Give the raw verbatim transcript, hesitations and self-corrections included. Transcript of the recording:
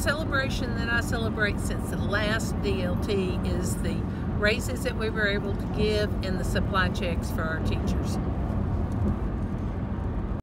celebration that I celebrate since the last D L T is the raises that we were able to give and the supply checks for our teachers.